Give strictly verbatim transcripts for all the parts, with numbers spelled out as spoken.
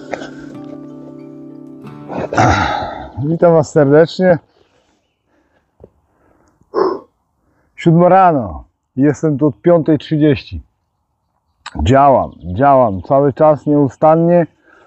Witam Was serdecznie. Siódma rano. Jestem tu od piątej trzydzieści. Działam, działam cały czas nieustannie,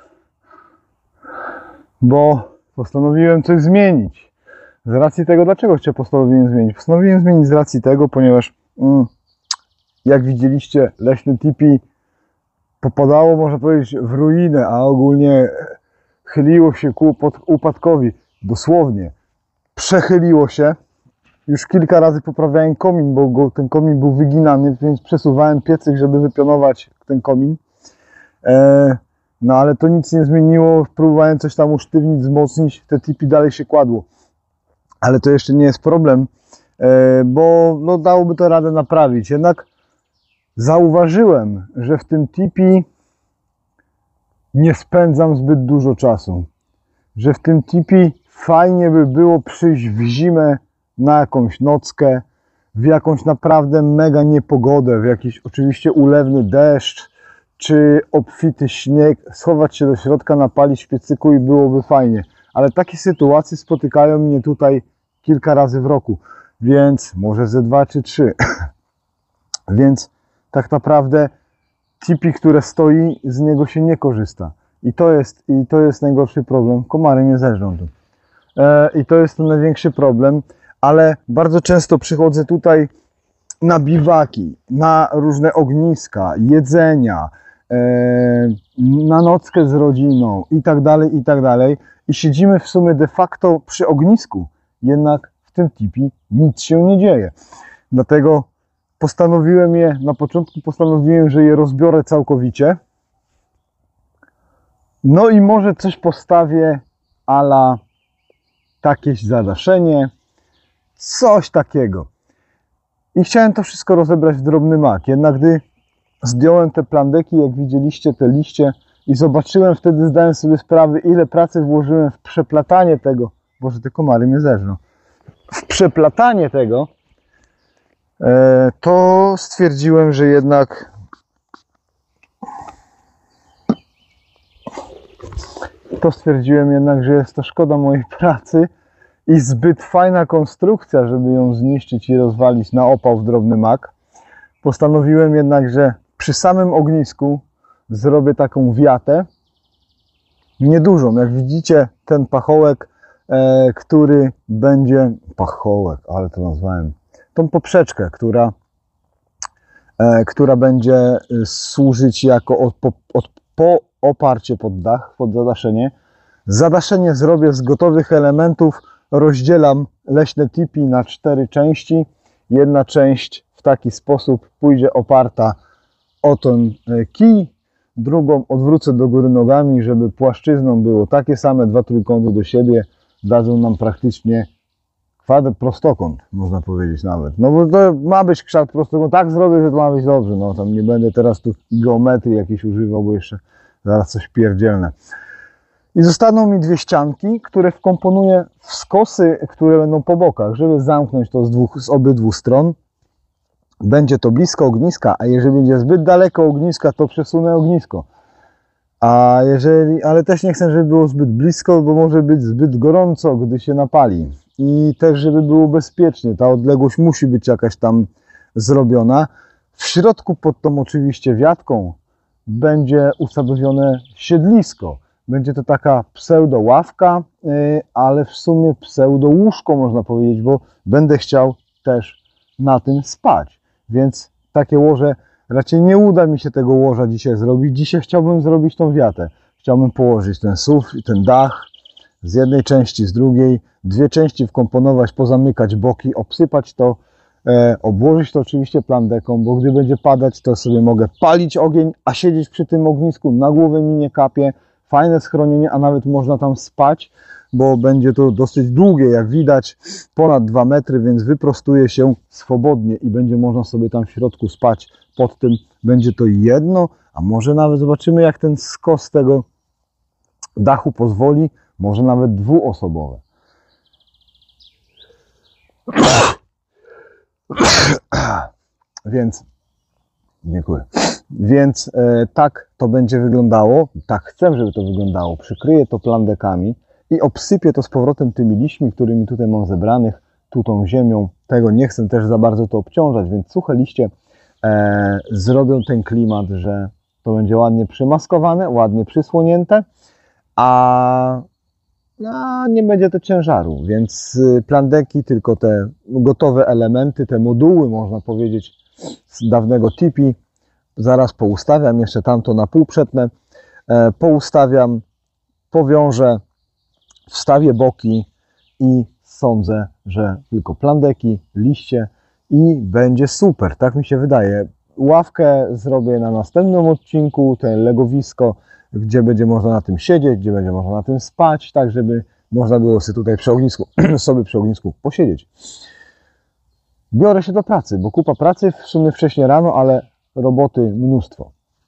bo postanowiłem coś zmienić. Z racji tego, dlaczego jeszcze postanowiłem zmienić? Postanowiłem zmienić z racji tego, ponieważ mm, jak widzieliście, leśne tipi popadało, można powiedzieć, w ruinę, a ogólnie chyliło się ku upadkowi. Dosłownie przechyliło się. Już kilka razy poprawiałem komin, bo go, ten komin był wyginany, więc przesuwałem piecyk, żeby wypionować ten komin. E, no ale to nic nie zmieniło. Próbowałem coś tam usztywnić, wzmocnić. Te tipi dalej się kładło. Ale to jeszcze nie jest problem, e, bo no, dałoby to radę naprawić. Jednak zauważyłem, że w tym tipi nie spędzam zbyt dużo czasu. Że w tym tipi fajnie by było przyjść w zimę na jakąś nockę, w jakąś naprawdę mega niepogodę, w jakiś oczywiście ulewny deszcz, czy obfity śnieg, schować się do środka, napalić w piecyku i byłoby fajnie. Ale takie sytuacje spotykają mnie tutaj kilka razy w roku, więc może ze dwa czy trzy. Więc tak naprawdę tipi, które stoi, z niego się nie korzysta. I to jest, i to jest najgorszy problem. Komary nie zeżrą tu. E, I to jest ten największy problem. Ale bardzo często przychodzę tutaj na biwaki, na różne ogniska, jedzenia, e, na nockę z rodziną i tak dalej, i tak dalej. I siedzimy w sumie de facto przy ognisku. Jednak w tym tipi nic się nie dzieje. Dlatego postanowiłem je, na początku postanowiłem, że je rozbiorę całkowicie. No i może coś postawię a la takieś zadaszenie, coś takiego. I chciałem to wszystko rozebrać w drobny mak. Jednak gdy zdjąłem te plandeki, jak widzieliście, te liście i zobaczyłem, wtedy zdałem sobie sprawę, ile pracy włożyłem w przeplatanie tego. Boże, te komary mnie zeżrą. W przeplatanie tego, to stwierdziłem, że jednak to stwierdziłem jednak, że jest to szkoda mojej pracy i zbyt fajna konstrukcja, żeby ją zniszczyć i rozwalić na opał w drobny mak. Postanowiłem jednak, że przy samym ognisku zrobię taką wiatę, niedużą. Jak widzicie, ten pachołek, e, który będzie... Pachołek, ale to nazwałem. Tą poprzeczkę, która, e, która będzie służyć jako od, po, od, po oparcie pod dach, pod zadaszenie. Zadaszenie zrobię z gotowych elementów. Rozdzielam leśne tipi na cztery części. Jedna część w taki sposób pójdzie oparta o ten kij. Drugą odwrócę do góry nogami, żeby płaszczyzną było takie same dwa trójkąty do siebie. Dadzą nam praktycznie kwadrat, prostokąt, można powiedzieć nawet. No bo to ma być kształt prostokąt. Tak zrobię, że to ma być dobrze. No tam nie będę teraz tu geometrii jakiejś używał, bo jeszcze zaraz coś pierdzielne. I zostaną mi dwie ścianki, które wkomponuję w skosy, które będą po bokach, żeby zamknąć to z, dwóch, z obydwu stron. Będzie to blisko ogniska, a jeżeli będzie zbyt daleko ogniska, to przesunę ognisko. A jeżeli, ale też nie chcę, żeby było zbyt blisko, bo może być zbyt gorąco, gdy się napali. I też, żeby było bezpiecznie, ta odległość musi być jakaś tam zrobiona. W środku pod tą oczywiście wiatką będzie ustawione siedlisko. Będzie to taka pseudo ławka, ale w sumie pseudo łóżko, można powiedzieć, bo będę chciał też na tym spać. Więc takie łoże, raczej nie uda mi się tego łoża dzisiaj zrobić. Dzisiaj chciałbym zrobić tą wiatę. Chciałbym położyć ten sufit, ten dach z jednej części, z drugiej. Dwie części wkomponować, pozamykać boki, obsypać to, e, obłożyć to oczywiście plandeką, bo gdy będzie padać, to sobie mogę palić ogień, a siedzieć przy tym ognisku, na głowę mi nie kapie. Fajne schronienie, a nawet można tam spać, bo będzie to dosyć długie, jak widać, ponad dwa metry, więc wyprostuje się swobodnie i będzie można sobie tam w środku spać. Pod tym będzie to jedno, a może nawet zobaczymy, jak ten skos tego dachu pozwoli, może nawet dwuosobowe. Więc dziękuję. Więc e, tak to będzie wyglądało, tak chcę, żeby to wyglądało. Przykryję to plandekami i obsypię to z powrotem tymi liśćmi, którymi tutaj mam zebranych, tu tą ziemią. Tego nie chcę też za bardzo to obciążać, więc suche liście e, zrobią ten klimat, że to będzie ładnie przymaskowane, ładnie przysłonięte, a, a nie będzie to ciężaru, więc plandeki, tylko te gotowe elementy, te moduły, można powiedzieć, z dawnego tipi, zaraz poustawiam, jeszcze tamto na pół przetnę, e, poustawiam, powiążę, wstawię boki i sądzę, że tylko plandeki, liście i będzie super, tak mi się wydaje. Ławkę zrobię na następnym odcinku, te legowisko, gdzie będzie można na tym siedzieć, gdzie będzie można na tym spać, tak żeby można było sobie tutaj przy ognisku, sobie przy ognisku posiedzieć. Biorę się do pracy, bo kupa pracy, w sumie wcześniej rano, ale roboty mnóstwo.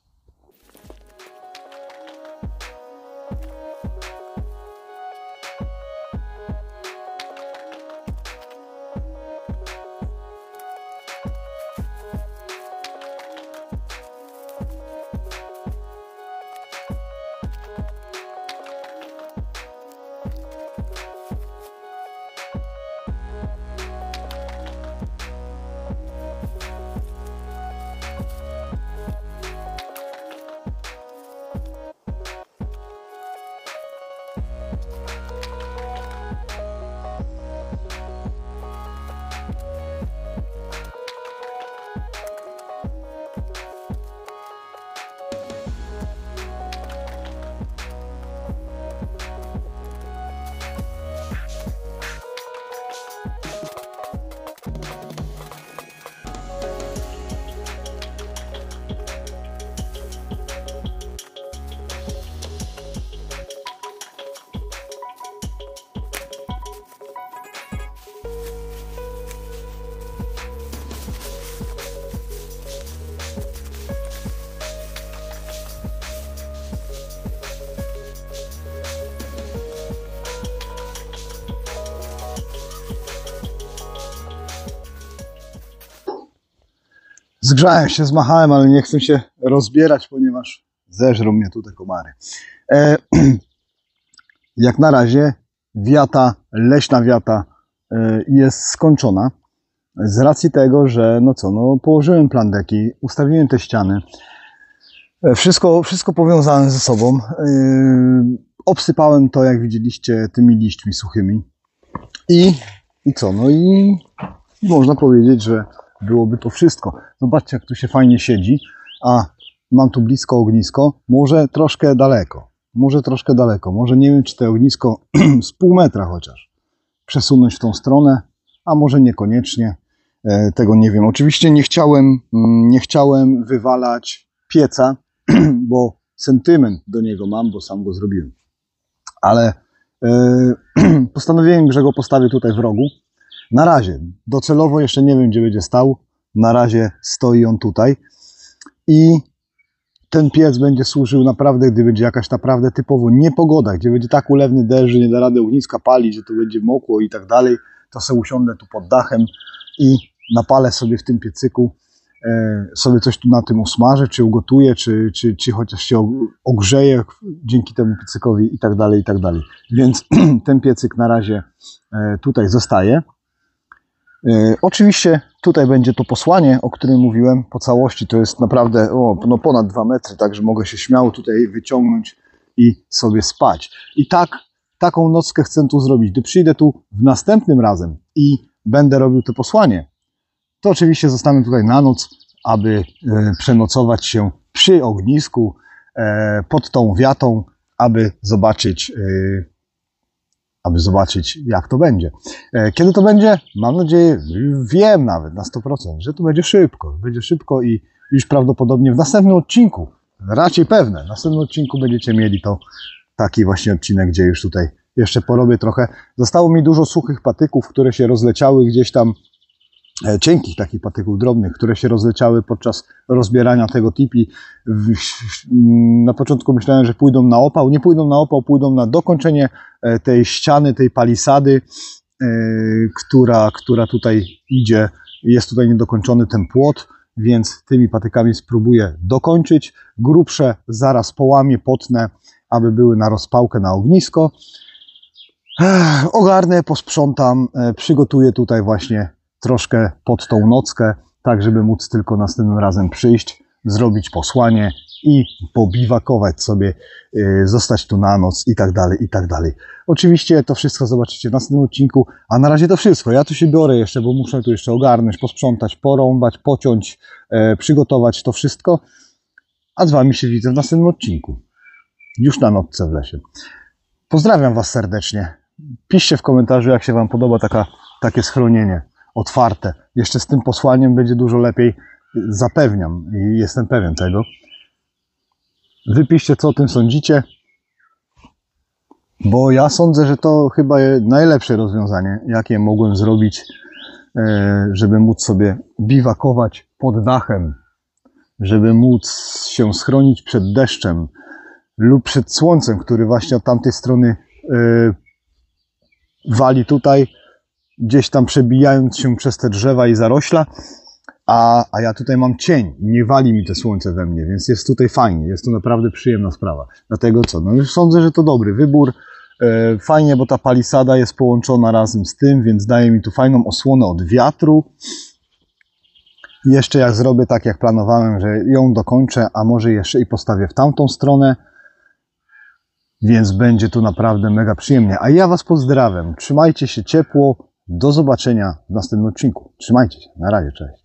Zgrzałem się, zmachałem, ale nie chcę się rozbierać, ponieważ zeżrą mnie tu te komary. E, jak na razie wiata, leśna wiata e, jest skończona. Z racji tego, że no co, no położyłem plandeki, ustawiłem te ściany. E, wszystko, wszystko powiązałem ze sobą. E, obsypałem to, jak widzieliście, tymi liśćmi suchymi. I, i co, no i można powiedzieć, że byłoby to wszystko. Zobaczcie, jak tu się fajnie siedzi, a mam tu blisko ognisko, może troszkę daleko, może troszkę daleko, może nie wiem, czy to ognisko z pół metra chociaż przesunąć w tą stronę, a może niekoniecznie, tego nie wiem. Oczywiście nie chciałem, nie chciałem wywalać pieca, bo sentyment do niego mam, bo sam go zrobiłem, ale yy, postanowiłem, że go postawię tutaj w rogu. Na razie, docelowo jeszcze nie wiem, gdzie będzie stał. Na razie stoi on tutaj. I ten piec będzie służył naprawdę, gdy będzie jakaś naprawdę typowo niepogoda, gdzie będzie tak ulewny deszcz, że nie da rady ogniska palić, że to będzie mokło i tak dalej, to sobie usiądę tu pod dachem i napalę sobie w tym piecyku, e, sobie coś tu na tym usmażę, czy ugotuję, czy, czy, czy chociaż się ogrzeję dzięki temu piecykowi i tak dalej, i tak dalej. Więc ten piecyk na razie e, tutaj zostaje. E, oczywiście tutaj będzie to posłanie, o którym mówiłem, po całości to jest naprawdę o, no ponad dwa metry, także mogę się śmiało tutaj wyciągnąć i sobie spać. I tak, taką nockę chcę tu zrobić. Gdy przyjdę tu w następnym razem i będę robił to posłanie, to oczywiście zostanę tutaj na noc, aby e, przenocować się przy ognisku, e, pod tą wiatą, aby zobaczyć e, aby zobaczyć, jak to będzie. Kiedy to będzie? Mam nadzieję, wiem nawet na sto procent, że to będzie szybko. Będzie szybko i już prawdopodobnie w następnym odcinku, raczej pewne, w następnym odcinku będziecie mieli to taki właśnie odcinek, gdzie już tutaj jeszcze porobię trochę. Zostało mi dużo suchych patyków, które się rozleciały gdzieś tam, e, cienkich takich patyków drobnych, które się rozleciały podczas rozbierania tego tipi. W, na początku myślałem, że pójdą na opał. Nie pójdą na opał, pójdą na dokończenie tej ściany, tej palisady, e, która, która tutaj idzie. Jest tutaj niedokończony ten płot więc tymi patykami spróbuję dokończyć. Grubsze zaraz połamię, potnę, aby były na rozpałkę na ognisko. Ech, ogarnę, posprzątam, e, przygotuję tutaj właśnie troszkę pod tą nockę, tak żeby móc tylko następnym razem przyjść, zrobić posłanie i pobiwakować sobie, yy, zostać tu na noc i tak dalej, i tak dalej. Oczywiście to wszystko zobaczycie w następnym odcinku, a na razie to wszystko. Ja tu się biorę jeszcze, bo muszę tu jeszcze ogarnąć, posprzątać, porąbać, pociąć, yy, przygotować to wszystko, a z Wami się widzę w następnym odcinku. Już na nocce w lesie. Pozdrawiam Was serdecznie. Piszcie w komentarzu, jak się Wam podoba taka, takie schronienie otwarte. Jeszcze z tym posłaniem będzie dużo lepiej, zapewniam i jestem pewien tego. Wypiszcie, co o tym sądzicie, bo ja sądzę, że to chyba najlepsze rozwiązanie, jakie mogłem zrobić, żeby móc sobie biwakować pod dachem, żeby móc się schronić przed deszczem lub przed słońcem, który właśnie od tamtej strony wali tutaj, gdzieś tam przebijając się przez te drzewa i zarośla. A, a ja tutaj mam cień i nie wali mi to słońce we mnie, więc jest tutaj fajnie, jest to naprawdę przyjemna sprawa. Dlatego co, no już sądzę, że to dobry wybór. E, fajnie, bo ta palisada jest połączona razem z tym, więc daje mi tu fajną osłonę od wiatru. I jeszcze jak zrobię tak, jak planowałem, że ją dokończę, a może jeszcze i postawię w tamtą stronę, więc będzie tu naprawdę mega przyjemnie. A ja Was pozdrawiam, trzymajcie się ciepło, do zobaczenia w następnym odcinku. Trzymajcie się, na razie, cześć.